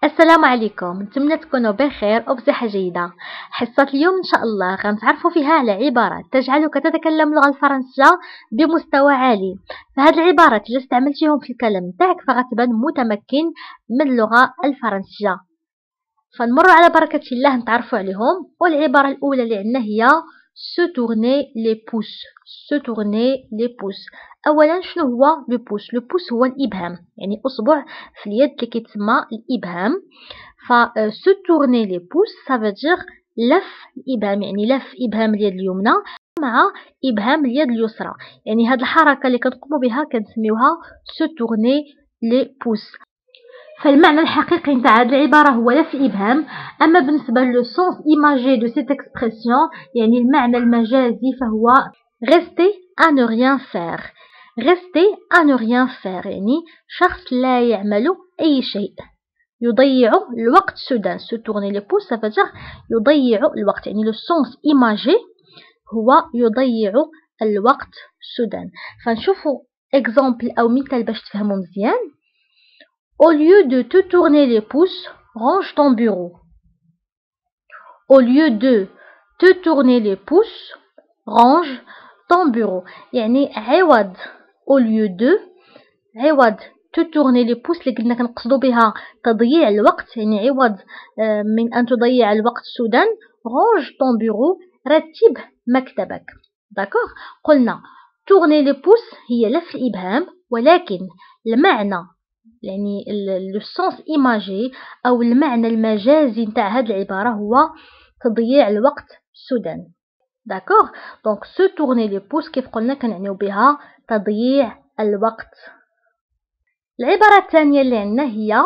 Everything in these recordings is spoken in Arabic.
السلام عليكم، نتمنى تكونوا بخير وبصحة جيدة. حصة اليوم إن شاء الله غنتعرفوا فيها على عبارات تجعلك تتكلم اللغة الفرنسية بمستوى عالي. فهاد العبارات إلا استعملتيهم في الكلام نتاعك فغتبان متمكن من اللغة الفرنسية. فنمر على بركة الله نتعرفوا عليهم. والعبارة الأولى اللي عندنا هي se tourner les pouces. se tourner les pouces. اولا شنو هو لو بوس؟ لو بوس هو الابهام، يعني اصبع في اليد اللي كيتسمى الابهام. ف se tourner les pouces ça veut dire لف الابهام، يعني لف ابهام اليد اليمنى مع ابهام اليد اليسرى. يعني هاد الحركه اللي كنقوموا بها كنسميوها se tourner les pouces. فالمعنى الحقيقي نتاع هاد العبارة هو لف الإبهام. أما بالنسبة لو سونس إيماجي دو سيت إكسبرسيون، يعني المعنى المجازي، فهو rester à ne rien faire. rester à ne rien faire يعني شخص لا يعمل أي شيء، يضيع الوقت سودان. se tourner les pouces ça veut dire يضيع الوقت، يعني لو سونس إيماجي هو يضيع الوقت سودان. فنشوفوا إكزامبل أو مثال باش تفهموا مزيان. Au lieu de te tourner les pouces, range ton bureau. Au lieu de te tourner les pouces, range ton bureau. يعني عوض au lieu de عوض te tourner les pouces اللي قلنا كنقصدوا بها تضييع الوقت، يعني عوض من أن تضيع الوقت سودان range ton bureau رتب مكتبك. داكوغ؟ قلنا tourner les pouces هي لف الإبهام، ولكن المعنى يعني لو سونس ايماجي او المعنى المجازي نتاع هاد العباره هو تضييع الوقت سودان. داكوغ؟ دونك سو تورني لي بوس كيف قلنا كنعنيو بها تضييع الوقت. العباره الثانيه اللي عندنا هي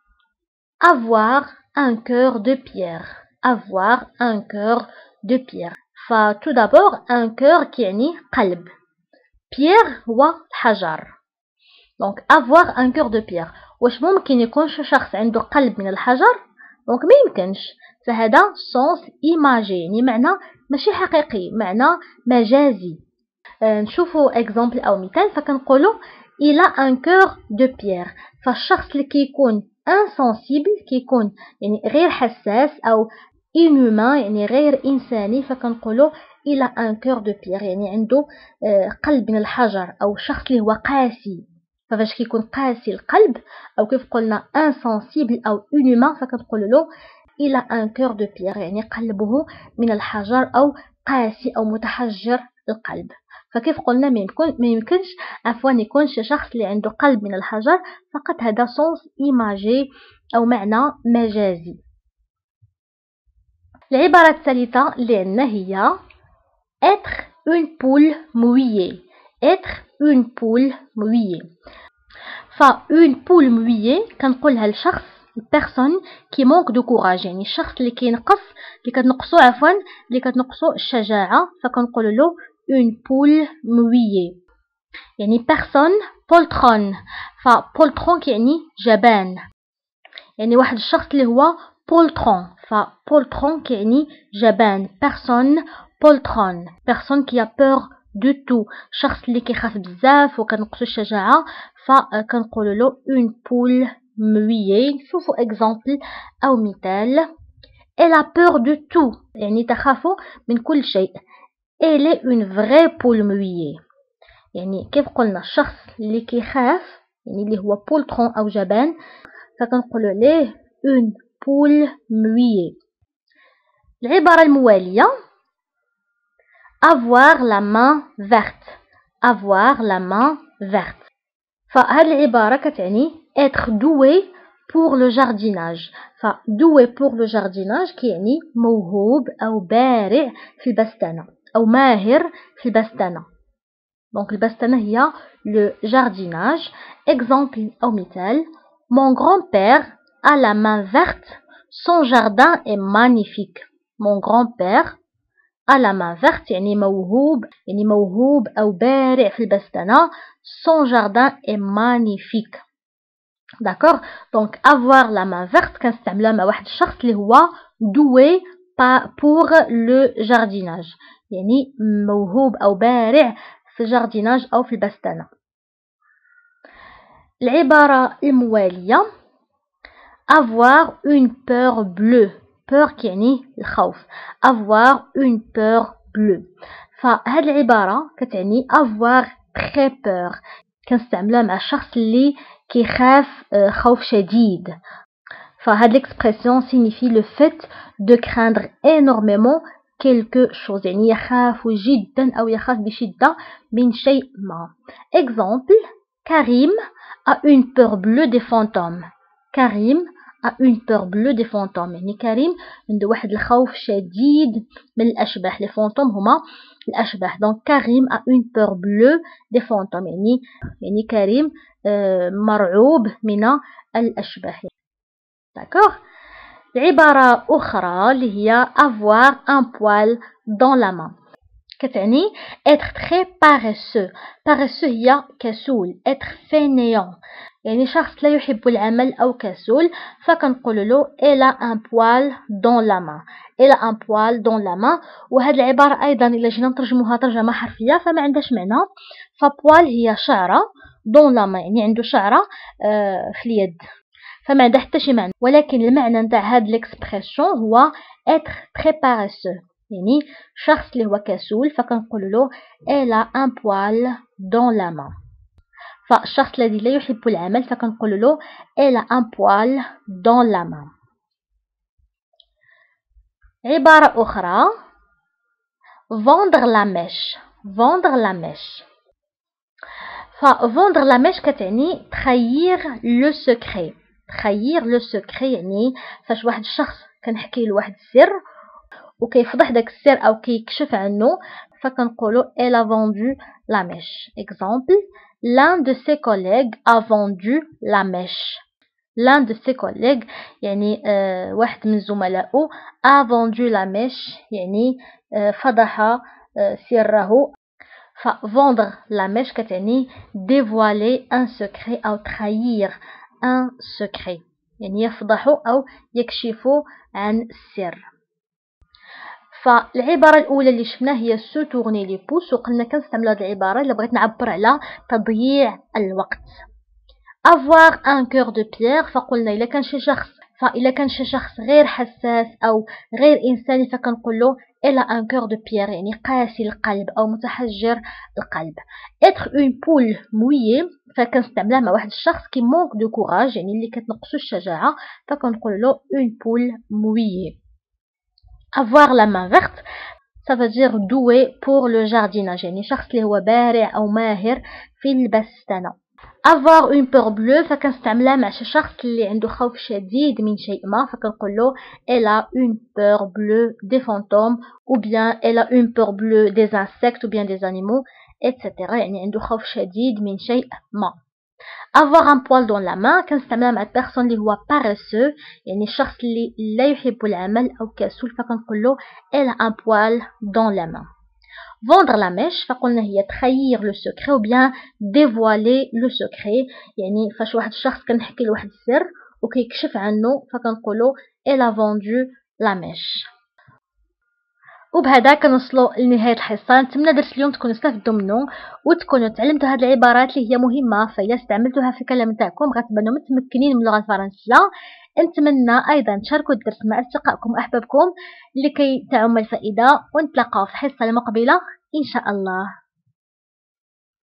avoir un cœur de pierre. avoir un cœur de pierre. فتو دابور un cœur كيعني قلب، pierre هو الحجر. دونك avoir un cœur de pierre. واش ممكن يكونش شخص عنده قلب من الحجر؟ دونك ما يمكنش. فهذا سونس ايماجي، يعني معنى ماشي حقيقي، معنى مجازي. نشوفوا اكزامبل او مثال. فكنقولوا il a un cœur de pierre. فالشخص اللي كيكون insensible كيكون يعني غير حساس او inhumain يعني غير انساني، فكنقولوا il a un cœur de pierre يعني عنده قلب من الحجر، او شخص اللي هو قاسي. فاش كيكون قاسي القلب او كيف قلنا insensible او inhumain فكنقول له il a un cœur de pierre يعني قلبه من الحجر او قاسي او متحجر القلب. فكيف قلنا ما يمكنش عفوا يكونش شخص اللي عنده قلب من الحجر، فقط هذا سونس ايماجي او معنى مجازي. العبارة الثالثة اللي عندنا هي être une poule mouillée. être une poule mouillée. une poule mouillée كنقولها لشخص البيرسون كي مونك دو كوراج، يعني الشخص اللي كتنقصو اللي كتنقصو الشجاعة، فكنقول له une poule mouillée. يعني بيرسون بولترون. بولترون كيعني جبان، يعني واحد الشخص اللي هو بولترون. بولترون كيعني جبان. بيرسون بولترون، بيرسون كي a peur de tout، شخص اللي كيخاف بزاف وكنقصو الشجاعة، فكنقول له une poule mouillée. شوفوا اكزامبل او مثال. elle a peur de tout يعني تخاف من كل شيء. elle est une vraie poule mouillée. يعني كيف قلنا الشخص اللي كيخاف يعني اللي هو بولترون او جبان، فكنقول له une poule mouillée. العبارة الموالية avoir la main verte. avoir la main verte. فهاد العبارة كتعني être doué pour le jardinage. doué pour le jardinage كيعني موهوب أو بارع في البستانة أو ماهر في البستانة. دونك البستانة هي le jardinage. exemple أو مثال. mon grand-père a la main verte, son jardin est magnifique. mon grand-père a la main verte يعني موهوب أو بارع في البستانة. son jardin est magnifique. d'accord. donc avoir la main verte كنستعملها مع واحد الشخص اللي هو doué pour le jardinage، يعني موهوب أو بارع في الجارديناج أو في البستانة. العبارة الموالية avoir une peur bleue. peur كيعني الخوف. avoir une peur bleue. فهاد العبارة كتعني avoir très peur. كنستعملها مع الشخص اللي كيخاف خوف شديد. فهاد l'expression signifie le fait de craindre énormément quelque chose. يعني يخاف جدا أو يخاف بشدة من شيء ما. Exemple, Karim a une peur bleue des fantômes. Karim a une peur bleue des fantômes. يعني كريم عنده واحد الخوف شديد من الأشباح. les fantômes هما الأشباح. donc Karim a une peur bleue des fantômes. يعني كريم مرعوب من الأشباح. d'accord. العبارة أخرى اللي هي avoir un poil dans la main. كتعني être très paresseux. paresseux هي كسول. être fainéant يعني شخص لا يحب العمل أو كسول. فكنقول له elle a un poil dans la main. elle a un poil dans la main. وهاد العبارة أيضا إلا جينا نترجموها ترجمة حرفية فما عندهاش معنى. فبوال هي شعرة dans la main يعني عنده شعرة في اليد. فما عندها حتى شي معنى. ولكن المعنى نتاع هاد l'expression هو être très paresseux يعني شخص اللي هو كسول. فكنقول له elle a un poil dans la main. فالشخص الذي لا يحب العمل فكنقول له elle a un poil dans la main. عبارة أخرى vendre la mèche. vendre la mèche. vendre la mèche كتعني تخير le secret. تخير le secret يعني فاش واحد الشخص كنحكي له واحد السر وكيفضح داك السر أو كيكشف عنه فكنقولو elle a vendu la mèche. exemple, l'un de ses collègues a vendu la mèche. l'un de ses collègues يعني واحد من زملائه a vendu la mèche يعني فضح سره. vendre la mèche كتعني dévoiler un secret أو trahir un secret يعني يفضحوا أو يكشفوا عن السر. فالعبارة الأولى اللي شفنا هي سو تورني لي بوس وقلنا كنستعملوا هذه العبارة إلا بغيت نعبر على تضييع الوقت. avoir un cœur de pierre فقلنا إلا كان شي شخص غير حساس أو غير إنساني فكنقول له elle a un cœur de pierre يعني قاسي القلب أو متحجر القلب. être une poule mouillée فكنستعملها مع واحد الشخص qui manque de courage يعني اللي كتنقصو الشجاعة فكنقول له une poule mouillée. avoir la main verte ça veut dire doué pour le jardinage يعني شخص اللي هو بارع أو ماهر في البستنة. avoir une peur bleue فكنستعملها مع شي شخص اللي عنده خوف شديد من شيء ما فكنقول له elle a une peur bleue des fantômes ou bien elle a une peur bleue des insectes ou bien des animaux etc. يعني عنده خوف شديد من شيء ما. avoir un poil dans la main كنستعملها مع البيرسون اللي هو paresseux يعني الشخص اللي لا يحب العمل أو كسول فكنقول له elle a un poil dans la main. vendre la mèche فقلنا هي تخير لو سكري ou bien dévoiler le secret يعني فاش واحد الشخص كنحكي له واحد السر وكيكشف عنه فكنقولوا elle a vendu la mèche. وبهذا كنوصلوا لنهايه الحصه. نتمنى درس اليوم تكونوا استفدتوا منه وتكونوا تعلمتوا هذه العبارات اللي هي مهمه فإلا استعملتوها في الكلام تاعكم غتبانوا متمكنين من اللغه الفرنسيه. نتمنى ايضا تشاركوا الدرس مع اصدقائكم واحبابكم لكي تعم الفائده ونتلاقاو في الحصه المقبله ان شاء الله.